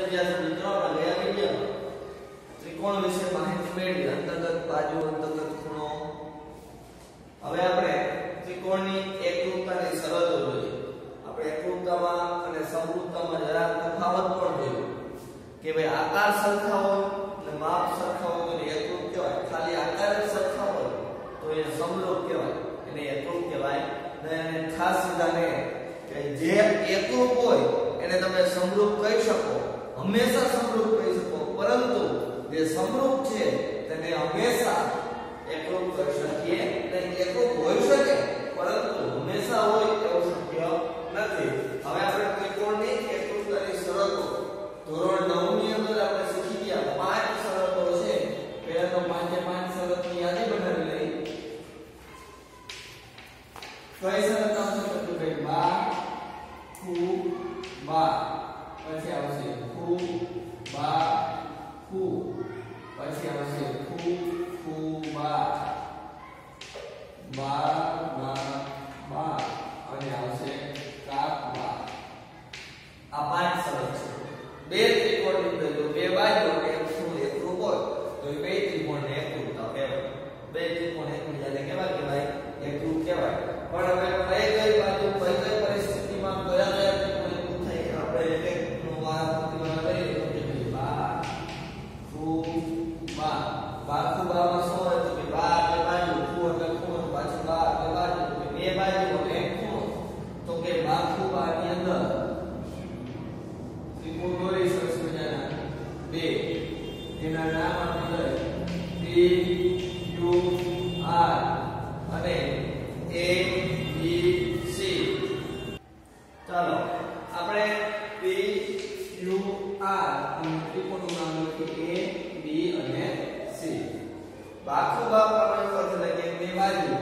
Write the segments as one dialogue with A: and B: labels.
A: ત્રિજ્યા સુધી ચલો આપણે ગયા વિડિયોમાં ત્રિકોણ વિશે માહિતી મેળવી અંતર્ગત બાજુ અંતર્ગત ખૂણો. હવે આપણે ત્રિકોણની એકરૂપતાની શરતો જોઈએ. આપણે એકરૂપતામાં અને સમરૂપતામાં જરા તફાવત પણ જોયો કે ભાઈ આકાર સરખા હોય અને માપ સરખા હોય તો એકરૂપ કહેવાય. ખાલી આકાર જ સરખા હોય તો એ સમરૂપ કહેવાય, એને એકરૂપ કહેવાય. અને ખાસ સિદ્ધાંત કે જે એકરૂપ હોય એને તમે સમરૂપ કહી શકો, હંમેશા સમરૂપ કહી શકો, પરંતુ જે સમરૂપ છે તેને હંમેશા એકરૂપ કરી શકીએ નહીં. એકરૂપ હોઈ શકે પરંતુ હંમેશા હોય એવું શક્ય નથી. હવે આપણે ત્રિકોણની એકરૂપતાની શરતો ધોરણ 9 ની અંદર આપણે શીખી ગયા. 5 શરતો છે. પહેલા તો 5 શરતની યાદી બનાવી લઈ. કઈ શરત આવશે તો કે બા ખૂ બા, પછી આવશે ખૂ બા ખૂ, પછી આવશે ખૂ ખૂ બા બા બા બા, અને આવશે કાપ બા. આ 5 શરત છે. બે ત્રિકોણની અંદર જો બે બાજુ એકરૂપ હોય તો એ બે ત્રિકોણને એકરૂપતા કહેવાય. બે ત્રિકોણ એકબીજાને કહેવાય એકરૂપ કહેવાય. પણ હવે કઈ બાજુ કઈ પરિસ્થિતિમાં કયા ત્રિકોણ એકરૂપ થાય આપણે એકનો વારંવાર લઈએ તો કે બા ખૂ બા. બા ખૂ બામાં શું હોય તો કે બા એટલે બાજુ, ખૂ એટલે ખૂણો, પાછું બા એટલે બાજુ, તો બે બાજુ એટલે એક ખૂણો. તો કે બા ખૂ બા ની અંદર ત્રિકોણ દોરી સરસ મજાના બે, એના નામ આપણે P Q R અને A B C. ચાલો આપણે P Q R અને ત્રિકોણનું નામ લખીએ A B અને C. બાકુ બાપ આપણે અર્થ લખીએ બે બાજુ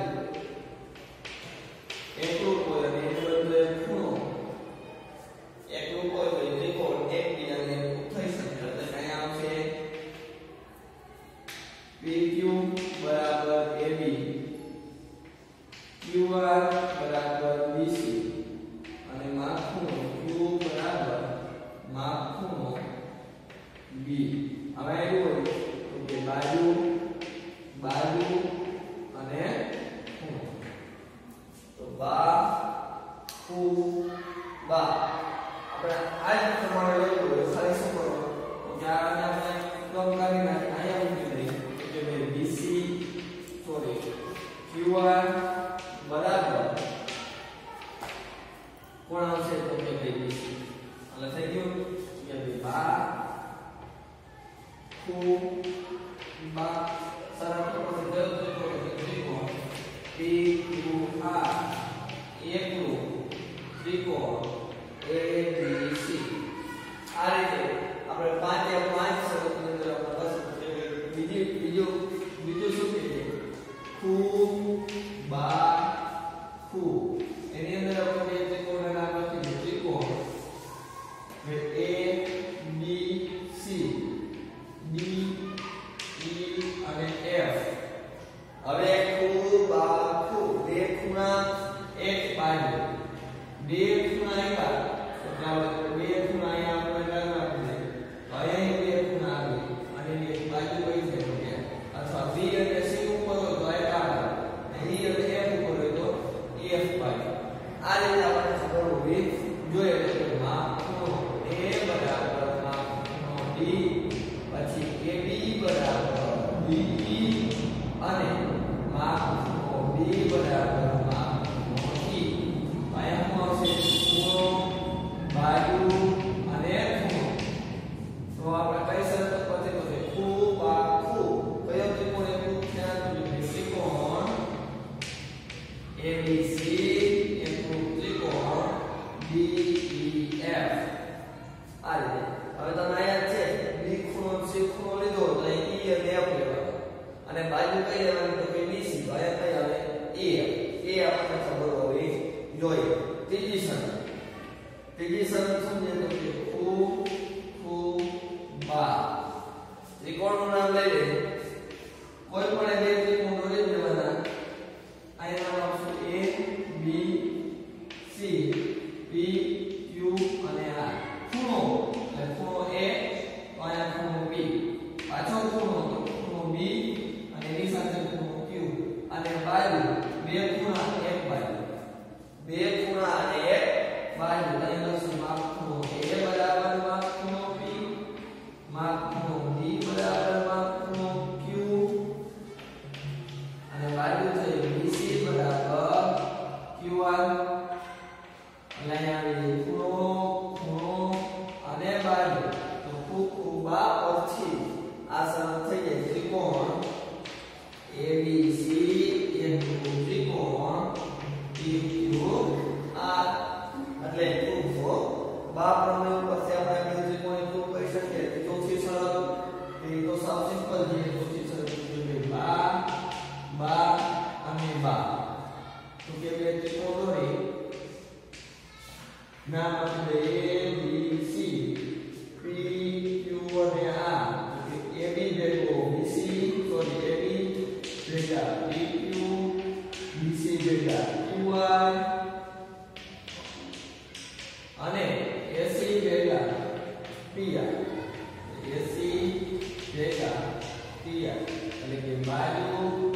A: એકરૂપ હોય અને એની બદલે ખૂણો એકરૂપ હોય તો ત્રિકોણ એકબીજાને એકરૂપ થઈ શકે. એટલે કઈ આવશે PQ બરાબર AB, QR બરાબર BC અને માપ ખૂણો Q બરાબર માપ ખૂણો B. હવે એવું હોય તો કે બાજુ બાજુ અને ખૂણો. તો બા ખૂ બા આપણે આ જ પ્રમાણે લખ્યું હોય. ખાલી શું કરવું તો કે આને આપણે કમ કરી નાખી અહીંયા મૂકી દઈએ કે ભાઈ BC સોરી QR બરાબર કોણ આવશે તો કે ભાઈ BC. એટલે થઈ ગયું કે ભાઈ બા ખૂ બા. સરળ તો ત્રિકોણ PQR એકરૂપ ત્રિકોણ ABC. આ રીતે આપણે 5 શરતની અંદર આપણે બીજું શું કહીએ ખૂ બા ખૂ. એની અંદર આપણે બે ત્રિકોણના નામ લખીએ ત્રિકોણ ABC D E અને F. હવે ખૂ બા ખૂ બે ખૂણા એક બાજુ, બે ખૂણા આવ્યા એટલે બે ખૂણા અહીંયા આપણે નામ આપી દઈએ. અહીં બે ખૂણા આવી અને એક બાજુ કઈ છે તો કે અથવા B અને C ઉપર હોય તો આ કાઢો, E અને F ઉપર હોય તો F બાજુ. આ રીતે આપણે ખબર હોવી જોઈએ કે માપ ખૂણો A બરાબર માપ ખૂણો D, પછી AB બરાબર DE અને માપ ખૂણો B બરાબર માપ ખૂણો E. અહીંયા શું આવશે ખૂણો બાજુ અને ખૂણો. તો આપણે કઈ શરત પરથી તો કે ખૂ બા ખૂ કયો ત્રિકોણ એકરૂપ થયા તો કે ત્રિકોણ ABC એકરૂપ ત્રિકોણ DEF. આ રીતે હવે તમે આયા છે B ખૂણો C ખૂણો લીધો તો E અને F લેવા અને બાજુ કઈ લેવાની તો કે BC. આયા કઈ આવે A. આપણને ખબર હોવી જોઈએ. ત્રીજી શરત સમજે તો કે ખૂ ખૂ બા. ત્રિકોણનું નામ લઈ લે. કોઈ પણ બે ત્રિકોણ લઈ લેવાના. અહીંયા નામ આપશું A B C P Q અને R. ખૂણો એટલે ખૂણો A બાજુ તો ખૂબા પરથી આ સરળ થઈ જાય ત્રિકોણ ABC એનું ત્રિકોણ PQR એટલે ખૂબો બા પ્રમેય ઉપરથી આપણે આ ત્રિકોણ પ્રૂવ કરી શકીએ તો ચોથી શરત એ તો સાવ સિમ્પલ છે ચોથી શરત કે બા અને બા તો કે બે ત્રિકોણ દોરી નામ આપી દે ABC PQ અને R AB ભેગો BC સોરી AB ભેગા PQ BC ભેગા QR અને AC ભેગા PR AC ભેગા PR એટલે કે બાજુ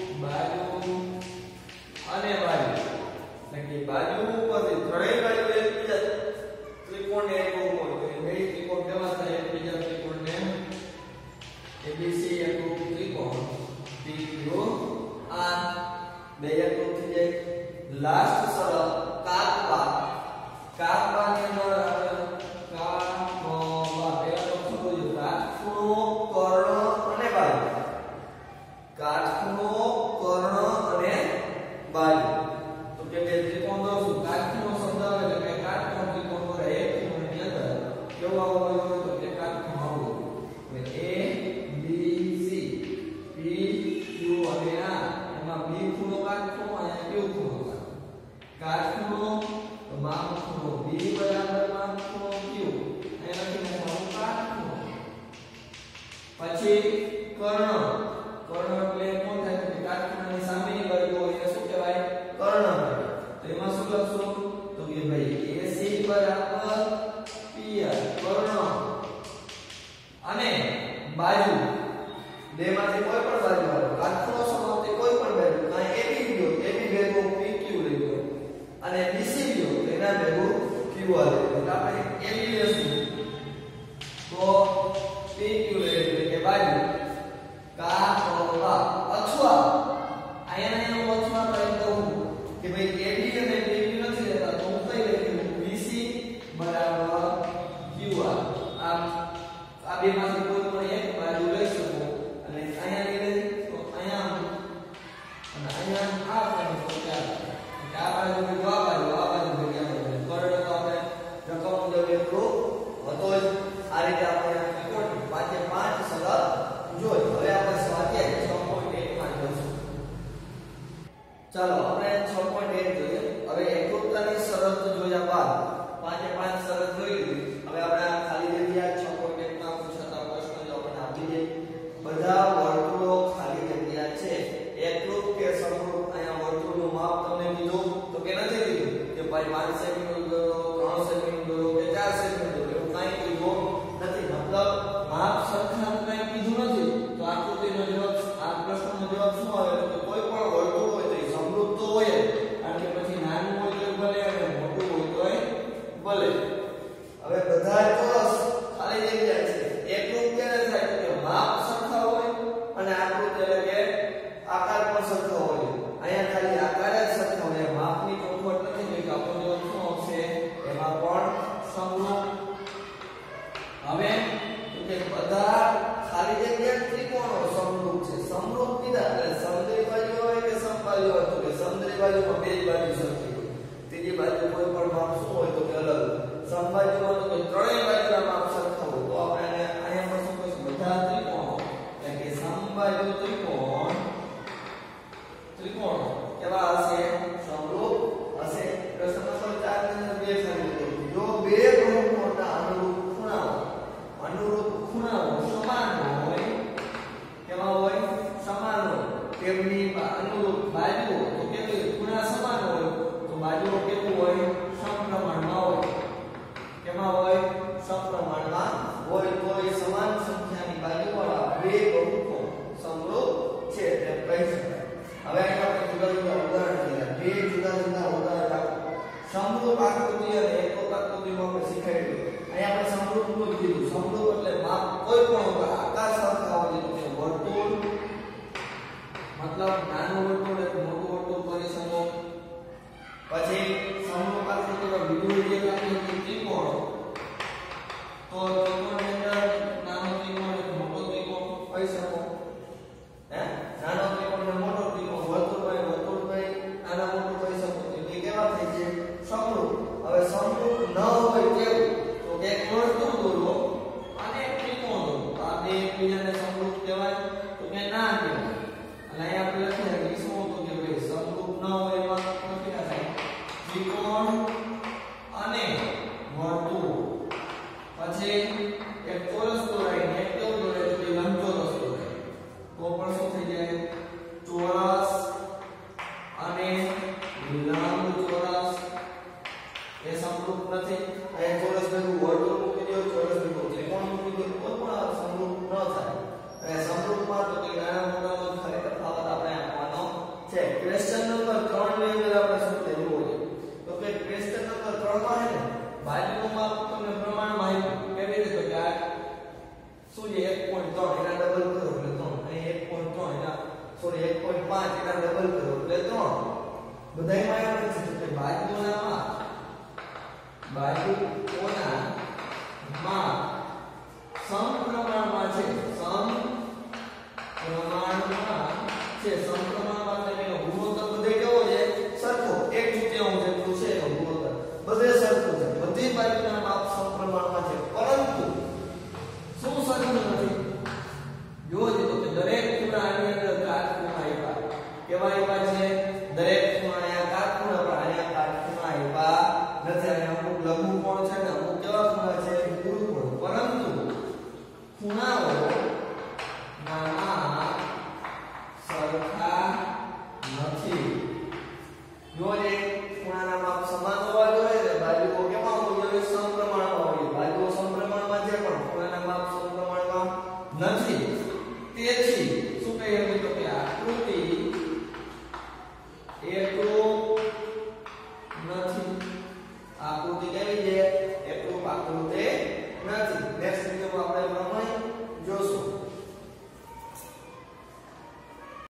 A: અને બાજુ એટલે કે બાજુ ઉપરથી ત્રણેય બાજુ એકબીજા ત્રિકોણને એકરૂપ હોય તો બે ત્રિકોણ કેવા થાય એકબીજા ત્રિકોણને ABC એકરૂપ ત્રિકોણ PQR બે એકરૂપ થઈ જાય લાસ્ટ શરત કાકબાની અંદર કાકબા પેલા તો સમજો કાટખૂણો કર્ણ અને બાજુ કાટખૂણો કર્ણ અને બાજુ તો કે બે ત્રિકોણ દોરશું કાટખૂણો શબ્દ આવે એટલે કે કાટખૂણો ત્રિકોણ દોરે એક ત્રિકોણની અંદર કેવો આવવો જોઈએ તો કે કાટખૂણો આવવો એટલે A B C P Q અને R એમાં B ખૂણો કાટખૂણો અને Q ખૂણો કાટખૂણો તો માપ ખૂણો B બરાબર માપ ખૂણો Q અહીં લખી નાખવાનું કાટખૂણો પછી કર્ણ એટલે કોણ થાય કે કાટખૂણાની સામેની બાજુ હોય એને શું કહેવાય કર્ણ તો એમાં શું લખશું તો કે ભાઈ AC બરાબર PR કર્ણ અને બાજુ બે માંથી કોઈ પણ બાજુ આવે કાટખૂણો સમાવતી કોઈ પણ બાજુ કાંઈ AB લ્યો AB ભેગો PQ લઈ લો અને BC લ્યો એના ભેગો QR લઈ લો આપણે AB લેશું તો PQ લઈ લો કે બાજુ કાકબા અથવા અહીંયા અથવા કરી દઉં કે ભાઈ AB અને PQ નથી લેતા તો હું કઈ લખી BC બરાબર QR આ બે માંથી કોઈ પણ એક બાજુ લઈ શકો અને અહીંયા લઈ લે તો અહીંયા અને અહીંયા આ પણ ચાલે આ બાજુ આ બાજુ ભેગા કરે તો આપણે રકમ મુજબ પ્રૂફ હતો જ આ રીતે આપણે ત્રિકોણ પાંચે પાંચ શરત જોઈ હવે આપણે સ્વાધ્યાય 6.1 માં જોઈશું ચાલો આપણે 6.1 જોઈએ હવે એકરૂપતાની શરત જોયા બાદ પાંચે પાંચ શરત જોઈ લીધી હવે આપણે આ ખાલી જગ્યા 6.1 માં પૂછાતા પ્રશ્નો જો આપણે આપી દઈએ બધા વર્તુળો ખાલી જગ્યા છે એકરૂપ કે સમરૂપ અહીંયા વર્તુળનું માપ તમને કીધું તો કે નથી કીધું કે ભાઈ 5 સેમી દોરો 3 સેમી દોરો કે 4 સેમી દોરો એવું કાંઈ કીધું નથી મતલબ માપ સરખાનું કાંઈ કીધું નથી તો આકૃતિનો જવાબ આ પ્રશ્નનો જવાબ શું આવે તો કોઈ પણ વર્તુળ હોય તો એ સમરૂપ તો હોય કારણ કે પછી નાનું હોય તો ભલે અને મોટું હોય તો ભલે હવે બધા ચોરસ ખાલી જગ્યા છે એકરૂપ ક્યારે થાય તો કે માપ સરખા હોય અને આકૃતિ એટલે કે આકાર પણ સરખો હોય અહીંયા ખાલી આકાર જ સરખો હોય માપની ચોખવટ નથી જોઈ કે આપણો જવાબ શું આવશે એમાં પણ સમરૂપ હવે તો કે બધા ખાલી જગ્યા ત્રિકોણો સમરૂપ છે સમરૂપ કીધા એટલે સમદ્રી બાજુ હોય કે સમબાજુ હોય તો કે સમદ્રી બાજુમાં બે બાજુ સરખી હોય ત્રીજી બાજુ કોઈ પણ માપ શું હોય તો કે અલગ સમબાજુમાં તો કે ત્રણેય બાજુના માપ સરખા હોય તો આપણે અહીંયા પણ શું કહીશું બધા ત્રિકોણો એટલે કે સમબાજુ ત્રિકોણ કેવા હશે સમરૂપ હશે પ્રશ્ન નંબર 4 ની અંદર બે ખાલી જો બે બહુકોણના અનુરૂપ ખૂણાઓ સમાન હોય કેવા હોય સમાન હોય તેમની અનુરૂપ બાજુઓ તો કેટલી ખૂણા સમાન હોય તો બાજુઓ કેટલું હોય સમપ્રમાણમાં હોય કેમાં હોય સમપ્રમાણમાં હોય તો એ સમાન સંખ્યાની બાજુવાળા બે બહુકોણ સમરૂપ છે તેમ કહી શકાય હવે આપણે જુદા જુદા ઉદાહરણ લીધા બે જુદા જુદા ઉદાહરણ આપો સમરૂપ આકૃતિ અને એકરૂપ આકૃતિમાં આપણે શીખાડ્યું અહીંયા આપણે સમરૂપનું કીધું સમરૂપ એટલે માપ કોઈ પણ આકાર સરખા હોય તો વર્તુળ મતલબ નાનું વર્તુળ એક મોટું વર્તુળ કરી શકો પછી સમરૂપ આકૃતિમાં વિધુય જે ત્રિકોણ તો સૂર્ય 1.3 એના ડબલ કરો એટલે 3 અહીં 1.3 એના સોરી 1.5 એના ડબલ કરો એટલે 3 બધાયમાં એમ નથી કે બાજુઓના માપ સમપ્રમાણમાં છે સમપ્રમાણમાં એટલે એનો ગુણોત્તર બધે કેવો છે સરખો 1/3 જેટલું છે એનો ગુણોત્તર બધે સરખો છે બધી બાજુના માપ સમપ્રમાણમાં છે પરંતુ શું સરખું નથી જોજો તો કે દરેક ખૂણાની અંદર કાટખૂણા આપ્યા કેવા આપ્યા છે દરેક ખૂણાના કાટખૂણા પર આયા કાટખૂણા આપ્યા નથી અને અમુક લઘુકોણ છે ને અમુક કેવા ખૂણા છે ગુરુકોણ પરંતુ ખૂણાઓ ના સરખા નથી જો એ ખૂણાના માપ સમાન હોવા જોઈએ ને બાજુઓ કેવા હોવી જોઈએ સમપ્રમાણમાં હોવી બાજુઓ સમપ્રમાણમાં છે પણ ખૂણાના માપ સમપ્રમાણમાં નથી તેથી શું કહીએ તો કે આકૃતિ A2